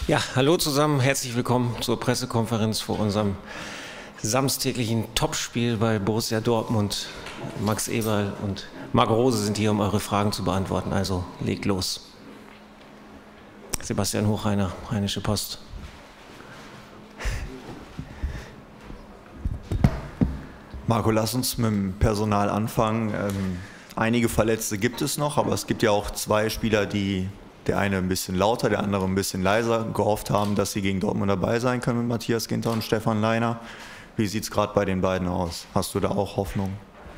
Ja, hallo zusammen, herzlich willkommen zur Pressekonferenz vor unserem samstäglichen Topspiel bei Borussia Dortmund. Max Eberl und Marco Rose sind hier, um eure Fragen zu beantworten, also legt los. Sebastian Hochreiner, Rheinische Post. Marco, lass uns mit dem Personal anfangen. Einige Verletzte gibt es noch, aber es gibt ja auch zwei Spieler, die der eine ein bisschen lauter, der andere ein bisschen leiser gehofft haben, dass sie gegen Dortmund dabei sein können mit Matthias Ginter und Stefan Leiner. Wie sieht es gerade bei den beiden aus? Hast du da auch Hoffnung?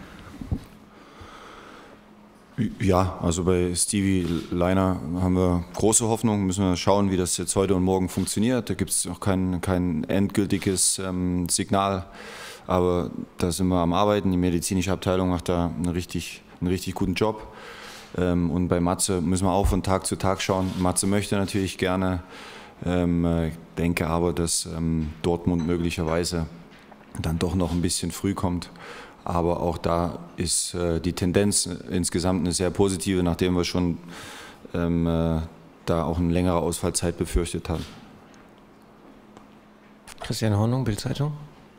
Ja, also bei Stevie Leiner haben wir große Hoffnung. Müssen wir schauen, wie das jetzt heute und morgen funktioniert. Da gibt es noch kein endgültiges Signal. Aber da sind wir am Arbeiten. Die medizinische Abteilung macht da einen richtig guten Job. Und bei Matze müssen wir auch von Tag zu Tag schauen. Matze möchte natürlich gerne, denke aber, dass Dortmund möglicherweise dann doch noch ein bisschen früh kommt. Aber auch da ist die Tendenz insgesamt eine sehr positive, nachdem wir schon da auch eine längere Ausfallzeit befürchtet haben. Christian Hornung, Bild-Zeitung.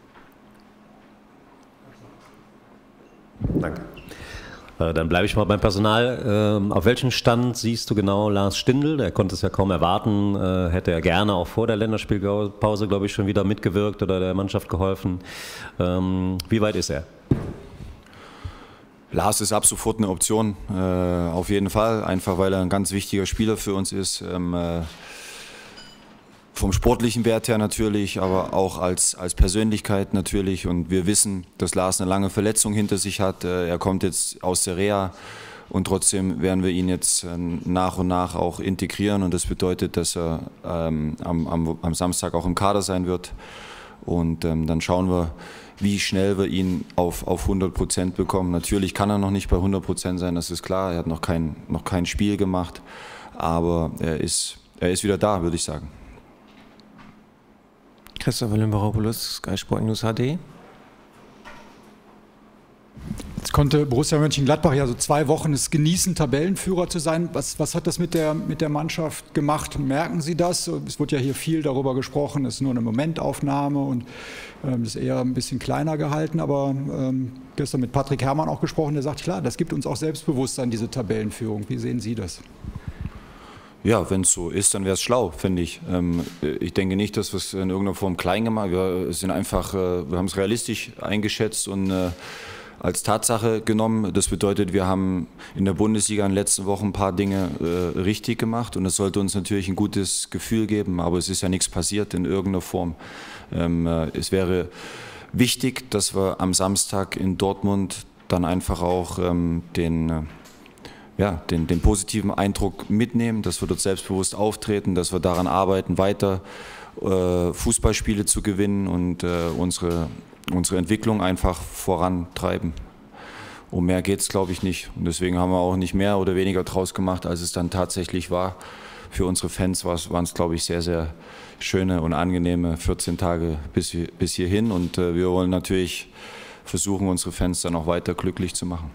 Danke. Dann bleibe ich mal beim Personal. Auf welchem Stand siehst du genau Lars Stindl? Der konnte es ja kaum erwarten. Hätte er gerne auch vor der Länderspielpause, glaube ich, schon wieder mitgewirkt oder der Mannschaft geholfen. Wie weit ist er? Lars ist ab sofort eine Option, auf jeden Fall. Einfach weil er ein ganz wichtiger Spieler für uns ist. Vom sportlichen Wert her natürlich, aber auch als Persönlichkeit natürlich. Und wir wissen, dass Lars eine lange Verletzung hinter sich hat. Er kommt jetzt aus der Reha und trotzdem werden wir ihn jetzt nach und nach auch integrieren. Und das bedeutet, dass er am Samstag auch im Kader sein wird. Und dann schauen wir, wie schnell wir ihn auf 100% bekommen. Natürlich kann er noch nicht bei 100% sein, das ist klar. Er hat noch kein Spiel gemacht, aber er ist wieder da, würde ich sagen. Christopher Limberopoulos, Sky Sport News HD. Jetzt konnte Borussia Mönchengladbach ja so 2 Wochen es genießen, Tabellenführer zu sein. Was hat das mit der Mannschaft gemacht? Merken Sie das? Es wird ja hier viel darüber gesprochen, es ist nur eine Momentaufnahme und ist eher ein bisschen kleiner gehalten. Aber gestern mit Patrick Herrmann auch gesprochen, der sagt, klar, das gibt uns auch Selbstbewusstsein, diese Tabellenführung. Wie sehen Sie das? Ja, wenn es so ist, dann wäre es schlau, finde ich. Ich denke nicht, dass wir es in irgendeiner Form klein gemacht haben. Wir haben es realistisch eingeschätzt und als Tatsache genommen. Das bedeutet, wir haben in der Bundesliga in den letzten Wochen ein paar Dinge richtig gemacht und das sollte uns natürlich ein gutes Gefühl geben, aber es ist ja nichts passiert in irgendeiner Form. Es wäre wichtig, dass wir am Samstag in Dortmund dann einfach auch den positiven Eindruck mitnehmen, dass wir dort selbstbewusst auftreten, dass wir daran arbeiten, weiter Fußballspiele zu gewinnen und unsere Entwicklung einfach vorantreiben. Um mehr geht es, glaube ich, nicht. Und deswegen haben wir auch nicht mehr oder weniger draus gemacht, als es dann tatsächlich war. Für unsere Fans waren es, glaube ich, sehr, sehr schöne und angenehme 14 Tage bis hierhin. Und wir wollen natürlich versuchen, unsere Fans dann auch weiter glücklich zu machen.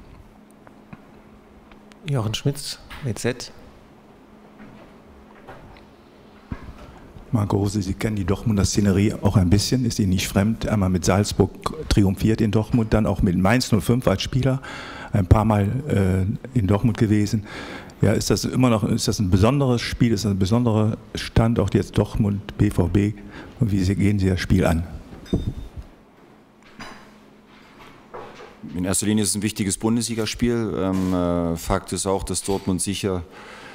Jochen Schmitz, WZ. Marco Rose, Sie kennen die Dortmunder Szenerie auch ein bisschen, ist Ihnen nicht fremd. Einmal mit Salzburg triumphiert in Dortmund, dann auch mit Mainz 05 als Spieler, ein paar Mal in Dortmund gewesen. Ja, ist das ein besonderes Spiel, ist das ein besonderer Stand, auch jetzt Dortmund, BVB? Und wie gehen Sie das Spiel an? In erster Linie ist es ein wichtiges Bundesligaspiel. Fakt ist auch, dass Dortmund sicher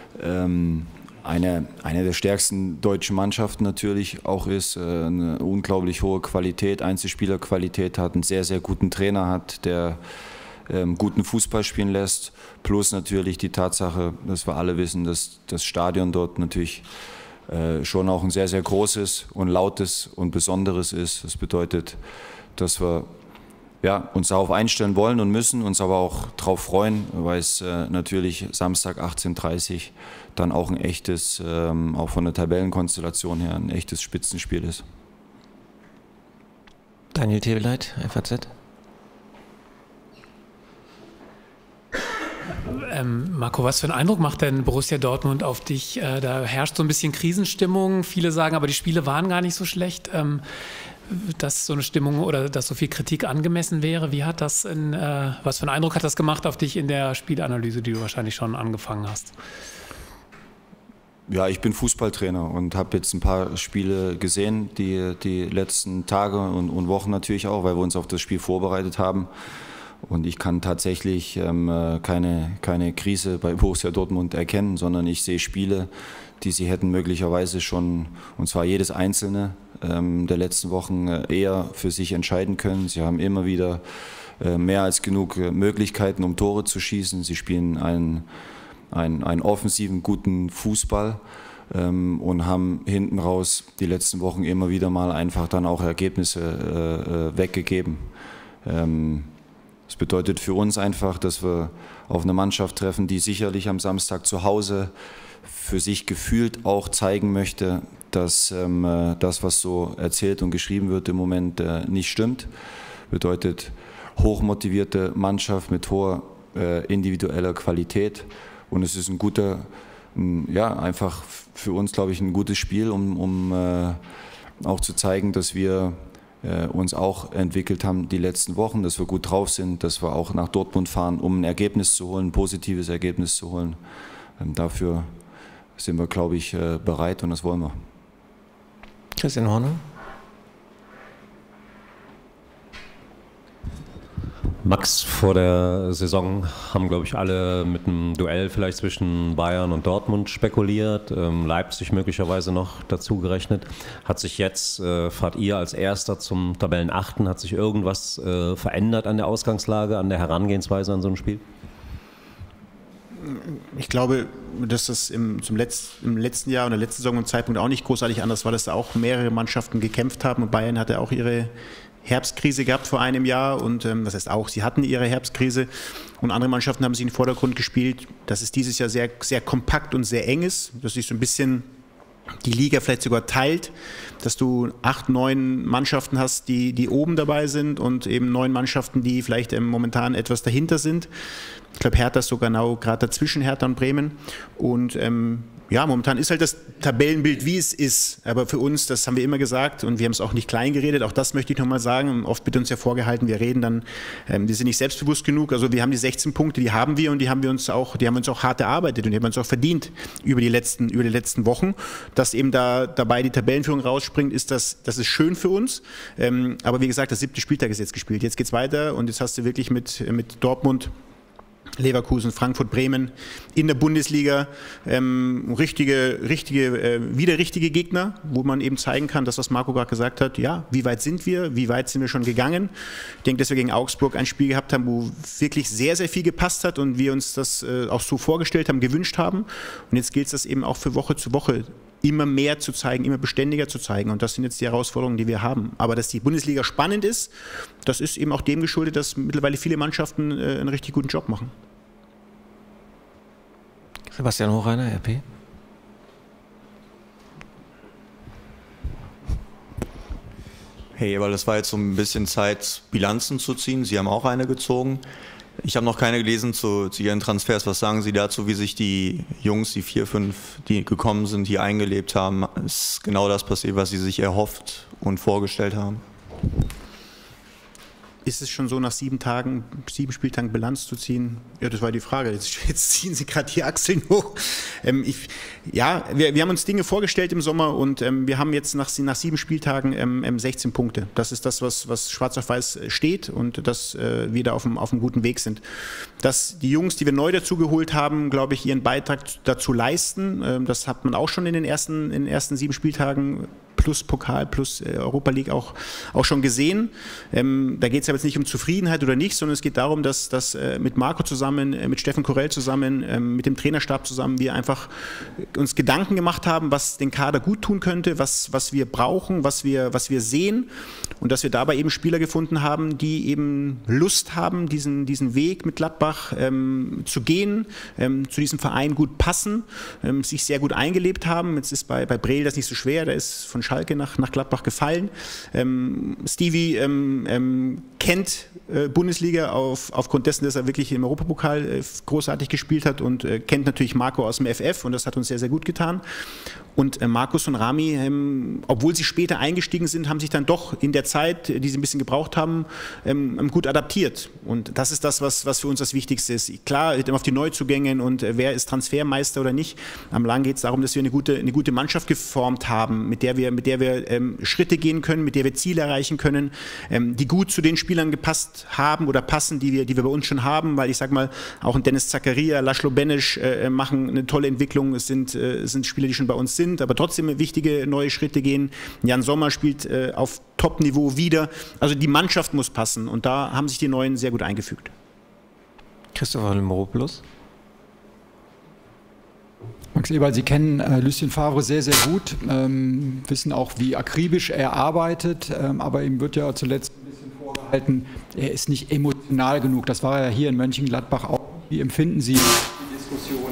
eine der stärksten deutschen Mannschaften natürlich auch ist, eine unglaublich hohe Qualität, Einzelspielerqualität hat, einen sehr, sehr guten Trainer hat, der guten Fußball spielen lässt, plus natürlich die Tatsache, dass wir alle wissen, dass das Stadion dort natürlich schon auch ein sehr, sehr großes und lautes und besonderes ist. Das bedeutet, dass wir uns darauf einstellen wollen und müssen, uns aber auch darauf freuen, weil es natürlich Samstag 18:30 Uhr dann auch ein echtes, auch von der Tabellenkonstellation her, ein echtes Spitzenspiel ist. Daniel Teweleit, FAZ. Marco, was für einen Eindruck macht denn Borussia Dortmund auf dich? Da herrscht so ein bisschen Krisenstimmung. Viele sagen, aber die Spiele waren gar nicht so schlecht, dass so eine Stimmung oder dass so viel Kritik angemessen wäre. Was für einen Eindruck hat das gemacht auf dich in der Spielanalyse, die du wahrscheinlich schon angefangen hast? Ja, ich bin Fußballtrainer und habe jetzt ein paar Spiele gesehen, die letzten Tage und Wochen natürlich auch, weil wir uns auf das Spiel vorbereitet haben. Und ich kann tatsächlich keine Krise bei Borussia Dortmund erkennen, sondern ich sehe Spiele, die sie hätten möglicherweise schon, und zwar jedes einzelne der letzten Wochen, eher für sich entscheiden können. Sie haben immer wieder mehr als genug Möglichkeiten, um Tore zu schießen. Sie spielen einen offensiven, guten Fußball und haben hinten raus die letzten Wochen immer wieder mal einfach dann auch Ergebnisse weggegeben. Das bedeutet für uns einfach, dass wir auf eine Mannschaft treffen, die sicherlich am Samstag zu Hause für sich gefühlt auch zeigen möchte, dass das, was so erzählt und geschrieben wird im Moment, nicht stimmt. Bedeutet hochmotivierte Mannschaft mit hoher individueller Qualität. Und es ist einfach für uns, glaube ich, ein gutes Spiel, um auch zu zeigen, dass wir uns auch entwickelt haben die letzten Wochen, dass wir gut drauf sind, dass wir auch nach Dortmund fahren, um ein Ergebnis zu holen, ein positives Ergebnis zu holen. Dafür sind wir, glaube ich, bereit und das wollen wir. Christian Horner. Max, vor der Saison haben, glaube ich, alle mit einem Duell vielleicht zwischen Bayern und Dortmund spekuliert, Leipzig möglicherweise noch dazu gerechnet. Hat sich jetzt, fahrt ihr als Erster zum Tabellenachten, hat sich irgendwas verändert an der Ausgangslage, an der Herangehensweise an so ein Spiel? Ich glaube, dass das im letzten Jahr und der letzten Saison und Zeitpunkt auch nicht großartig anders war, dass da auch mehrere Mannschaften gekämpft haben und Bayern hatte auch ihre Herbstkrise gehabt vor einem Jahr und das heißt auch, sie hatten ihre Herbstkrise und andere Mannschaften haben sich in den Vordergrund gespielt, dass es dieses Jahr sehr, sehr kompakt und sehr eng ist, dass sich so ein bisschen die Liga vielleicht sogar teilt, dass du 8, 9 Mannschaften hast, die oben dabei sind und eben 9 Mannschaften, die vielleicht momentan etwas dahinter sind. Ich glaube, Hertha ist so genau gerade dazwischen, Hertha und Bremen. Und ja, momentan ist halt das Tabellenbild, wie es ist. Aber für uns, das haben wir immer gesagt und wir haben es auch nicht klein geredet, auch das möchte ich nochmal sagen. Oft wird uns ja vorgehalten, wir reden dann, die sind nicht selbstbewusst genug. Also wir haben die 16 Punkte, die haben wir und die haben wir uns auch hart erarbeitet und die haben wir uns auch verdient über die letzten Wochen. Dass eben da dabei die Tabellenführung rausspringt, das ist schön für uns. Aber wie gesagt, der 7. Spieltag ist jetzt gespielt. Jetzt geht's weiter und jetzt hast du wirklich mit Dortmund, Leverkusen, Frankfurt, Bremen in der Bundesliga richtige Gegner, wo man eben zeigen kann, das, was Marco gerade gesagt hat, ja, wie weit sind wir schon gegangen. Ich denke, dass wir gegen Augsburg ein Spiel gehabt haben, wo wirklich sehr, sehr viel gepasst hat und wir uns das auch so vorgestellt haben, gewünscht haben. Und jetzt gilt es das eben auch für Woche zu Woche immer mehr zu zeigen, immer beständiger zu zeigen. Und das sind jetzt die Herausforderungen, die wir haben. Aber dass die Bundesliga spannend ist, das ist eben auch dem geschuldet, dass mittlerweile viele Mannschaften einen richtig guten Job machen. Sebastian Hochreiner, RP. Hey, weil das war jetzt so ein bisschen Zeit, Bilanzen zu ziehen. Sie haben auch eine gezogen. Ich habe noch keine gelesen zu Ihren Transfers. Was sagen Sie dazu, wie sich die Jungs, die 4, 5, die gekommen sind, hier eingelebt haben? Ist genau das passiert, was Sie sich erhofft und vorgestellt haben? Ist es schon so, nach 7 Spieltagen Bilanz zu ziehen? Ja, das war die Frage. Jetzt ziehen Sie gerade die Achseln hoch. Wir haben uns Dinge vorgestellt im Sommer und wir haben jetzt nach 7 Spieltagen 16 Punkte. Das ist das, was schwarz auf weiß steht und dass wir da auf einem guten Weg sind. Dass die Jungs, die wir neu dazu geholt haben, glaube ich, ihren Beitrag dazu leisten. Das hat man auch schon in den ersten 7 Spieltagen plus Pokal, plus Europa League auch schon gesehen. Da geht es aber jetzt nicht um Zufriedenheit oder nicht, sondern es geht darum, dass mit Marco zusammen, mit Steffen Korell zusammen, mit dem Trainerstab zusammen wir einfach uns Gedanken gemacht haben, was den Kader gut tun könnte, was wir brauchen, was wir sehen und dass wir dabei eben Spieler gefunden haben, die eben Lust haben, diesen Weg mit Gladbach zu gehen, zu diesem Verein gut passen, sich sehr gut eingelebt haben. Jetzt ist bei Breel das nicht so schwer, der ist von Schalke nach Gladbach gefallen. Stevie kennt Bundesliga aufgrund dessen, dass er wirklich im Europapokal großartig gespielt hat und kennt natürlich Marco aus dem FF und das hat uns sehr, sehr gut getan. Und Markus und Rami, obwohl sie später eingestiegen sind, haben sich dann doch in der Zeit, die sie ein bisschen gebraucht haben, gut adaptiert. Und das ist das, was für uns das Wichtigste ist. Klar, auf die Neuzugänge und wer ist Transfermeister oder nicht. Am Lang geht es darum, dass wir eine gute Mannschaft geformt haben, mit der wir Schritte gehen können, mit der wir Ziele erreichen können, die gut zu den Spielern gepasst haben oder passen, die wir bei uns schon haben. Weil ich sage mal, auch ein Dennis Zakaria, Laszlo Benesch machen eine tolle Entwicklung. Es sind Spieler, die schon bei uns sind, aber trotzdem wichtige neue Schritte gehen. Jan Sommer spielt auf Top-Niveau wieder. Also die Mannschaft muss passen und da haben sich die Neuen sehr gut eingefügt. Christopher Limropoulos. Max Eberl, Sie kennen Lucien Favre sehr, sehr gut, wissen auch, wie akribisch er arbeitet, aber ihm wird ja zuletzt ein bisschen vorgehalten, er ist nicht emotional genug. Das war er hier in Mönchengladbach auch. Wie empfinden Sie die Diskussion?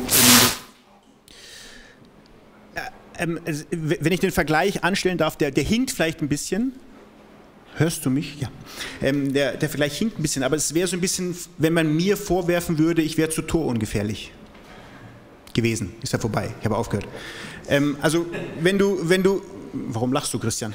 Wenn ich den Vergleich anstellen darf, der hinkt vielleicht ein bisschen. Hörst du mich? Ja. Der Vergleich hinkt ein bisschen, aber es wäre so ein bisschen, wenn man mir vorwerfen würde, ich wäre zu torungefährlich gewesen. Ist ja vorbei, ich habe aufgehört. Also wenn du, warum lachst du, Christian?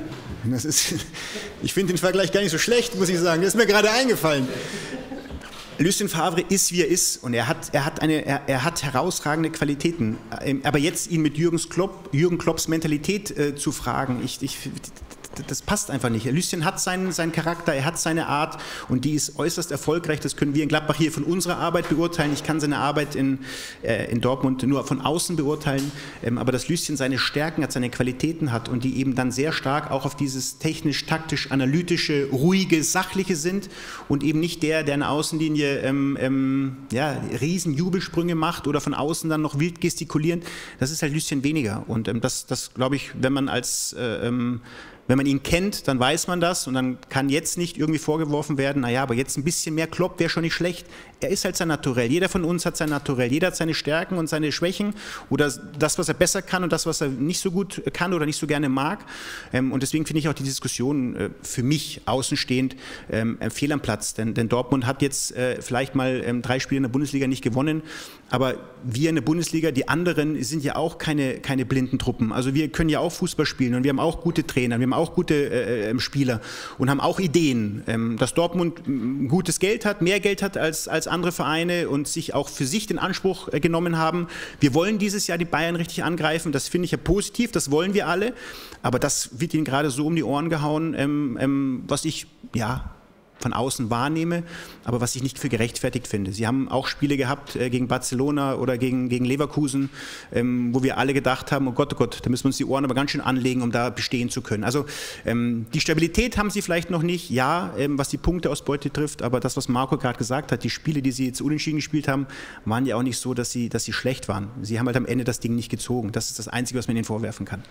Ich finde den Vergleich gar nicht so schlecht, muss ich sagen. Das ist mir gerade eingefallen. Lucien Favre ist, wie er ist und er hat herausragende Qualitäten. Aber jetzt ihn mit Jürgen Klopps Mentalität zu fragen, das passt einfach nicht. Lucien hat seinen Charakter, er hat seine Art und die ist äußerst erfolgreich. Das können wir in Gladbach hier von unserer Arbeit beurteilen. Ich kann seine Arbeit in Dortmund nur von außen beurteilen. Aber dass Lucien seine Stärken hat, seine Qualitäten hat und die eben dann sehr stark auch auf dieses technisch, taktisch, analytische, ruhige, sachliche sind und eben nicht der an der Außenlinie riesen Jubelsprünge macht oder von außen dann noch wild gestikulierend. Das ist halt Lucien weniger. Und das glaube ich, wenn man ihn kennt, dann weiß man das und dann kann jetzt nicht irgendwie vorgeworfen werden, naja, aber jetzt ein bisschen mehr Klopp wäre schon nicht schlecht. Er ist halt sein Naturell. Jeder von uns hat sein Naturell. Jeder hat seine Stärken und seine Schwächen oder das, was er besser kann und das, was er nicht so gut kann oder nicht so gerne mag. Und deswegen finde ich auch die Diskussion für mich außenstehend fehl am Platz. Denn Dortmund hat jetzt vielleicht mal 3 Spiele in der Bundesliga nicht gewonnen, aber wir in der Bundesliga, die anderen sind ja auch keine blinden Truppen. Also wir können ja auch Fußball spielen und wir haben auch gute Trainer, wir haben auch gute Spieler und haben auch Ideen. Dass Dortmund gutes Geld hat, mehr Geld hat als andere Vereine und sich auch für sich den Anspruch genommen haben. Wir wollen dieses Jahr die Bayern richtig angreifen, das finde ich ja positiv, das wollen wir alle, aber das wird ihnen gerade so um die Ohren gehauen, was ich von außen wahrnehme, aber was ich nicht für gerechtfertigt finde. Sie haben auch Spiele gehabt gegen Barcelona oder gegen Leverkusen, wo wir alle gedacht haben, oh Gott, da müssen wir uns die Ohren aber ganz schön anlegen, um da bestehen zu können. Also die Stabilität haben sie vielleicht noch nicht, was die Punkteausbeute trifft, aber das, was Marco gerade gesagt hat, die Spiele, die sie jetzt unentschieden gespielt haben, waren ja auch nicht so, dass sie schlecht waren. Sie haben halt am Ende das Ding nicht gezogen. Das ist das Einzige, was man ihnen vorwerfen kann.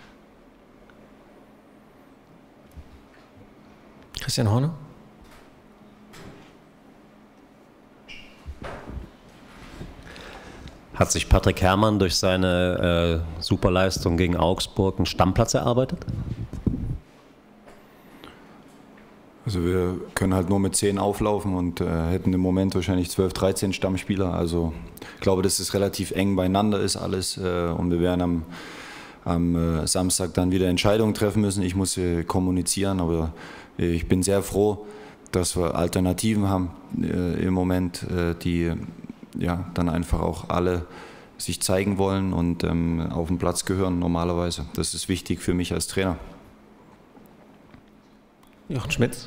Christian Horner? Hat sich Patrick Herrmann durch seine Superleistung gegen Augsburg einen Stammplatz erarbeitet? Also wir können halt nur mit 10 auflaufen und hätten im Moment wahrscheinlich 12, 13 Stammspieler. Also ich glaube, dass es relativ eng beieinander ist alles und wir werden am Samstag dann wieder Entscheidungen treffen müssen. Ich muss kommunizieren, aber ich bin sehr froh, dass wir Alternativen haben im Moment, die dann einfach auch alle sich zeigen wollen und auf den Platz gehören normalerweise. Das ist wichtig für mich als Trainer. Jochen Schmitz.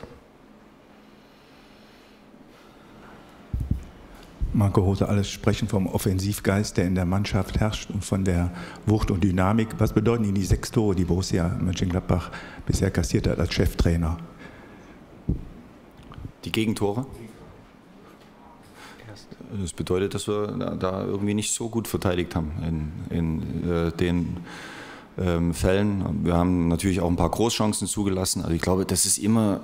Marco Rose, alles sprechen vom Offensivgeist, der in der Mannschaft herrscht und von der Wucht und Dynamik. Was bedeuten Ihnen die 6 Tore, die Borussia Mönchengladbach bisher kassiert hat als Cheftrainer? Die Gegentore? Das bedeutet, dass wir da irgendwie nicht so gut verteidigt haben in den Fällen. Wir haben natürlich auch ein paar Großchancen zugelassen. Also ich glaube, dass es immer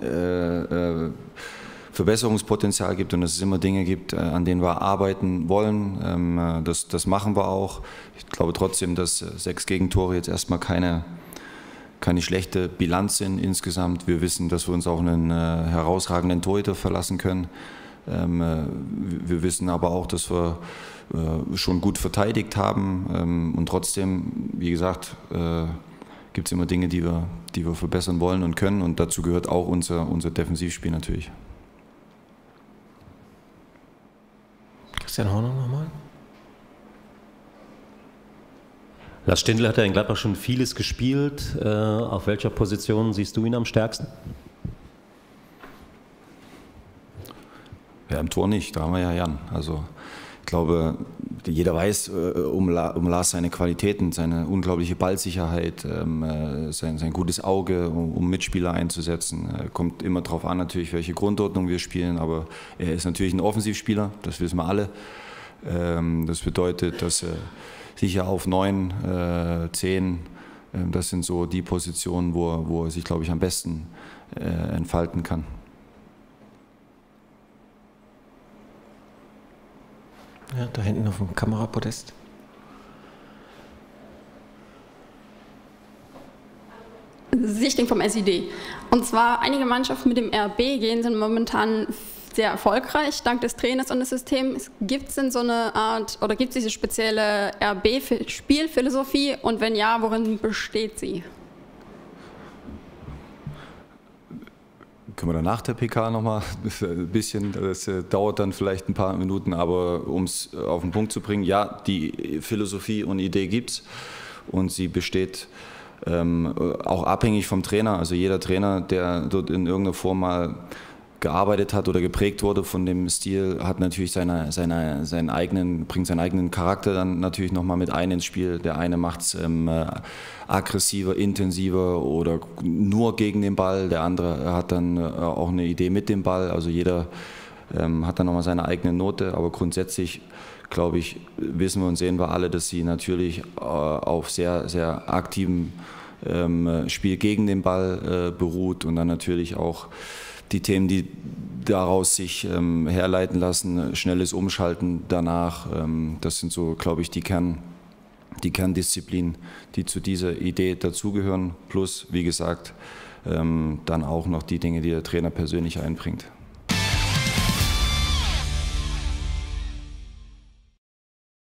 Verbesserungspotenzial gibt und dass es immer Dinge gibt, an denen wir arbeiten wollen. Das machen wir auch. Ich glaube trotzdem, dass 6 Gegentore jetzt erstmal keine keine schlechte Bilanz sind insgesamt. Wir wissen, dass wir uns auf einen herausragenden Torhüter verlassen können. Wir wissen aber auch, dass wir schon gut verteidigt haben. Und trotzdem, wie gesagt, gibt es immer Dinge, die wir verbessern wollen und können. Und dazu gehört auch unser Defensivspiel natürlich. Christian Hornung nochmal. Lars Stindl hat ja in Gladbach schon vieles gespielt. Auf welcher Position siehst du ihn am stärksten? Ja, im Tor nicht, da haben wir ja Jan. Also ich glaube, jeder weiß um Lars seine Qualitäten, seine unglaubliche Ballsicherheit, sein gutes Auge, um Mitspieler einzusetzen. Kommt immer darauf an, natürlich, welche Grundordnung wir spielen, aber er ist natürlich ein Offensivspieler, das wissen wir alle. Das bedeutet, dass er sicher auf 9, 10, das sind so die Positionen, wo er sich, glaube ich, am besten entfalten kann. Ja, da hinten auf dem Kamerapodest. Sichting vom SID. Und zwar einige Mannschaften mit dem RB gehen sind momentan sehr erfolgreich, dank des Trainers und des Systems. Gibt es denn so eine Art, oder gibt es diese spezielle RB-Spielphilosophie und wenn ja, worin besteht sie? Können wir dann nach der PK nochmal ein bisschen, das dauert dann vielleicht ein paar Minuten, aber um es auf den Punkt zu bringen, ja, die Philosophie und Idee gibt es und sie besteht auch abhängig vom Trainer. Also jeder Trainer, der dort in irgendeiner Form mal gearbeitet hat oder geprägt wurde von dem Stil, hat natürlich bringt seinen eigenen Charakter dann natürlich nochmal mit ein ins Spiel. Der eine macht es aggressiver, intensiver oder nur gegen den Ball. Der andere hat dann auch eine Idee mit dem Ball. Also jeder hat dann nochmal seine eigene Note. Aber grundsätzlich, glaube ich, wissen wir und sehen wir alle, dass sie natürlich auf sehr, sehr aktivem Spiel gegen den Ball beruht und dann natürlich auch die Themen, die daraus sich herleiten lassen, schnelles Umschalten danach, das sind so, glaube ich, die Kerndisziplinen, die zu dieser Idee dazugehören. Plus, wie gesagt, dann auch noch die Dinge, die der Trainer persönlich einbringt.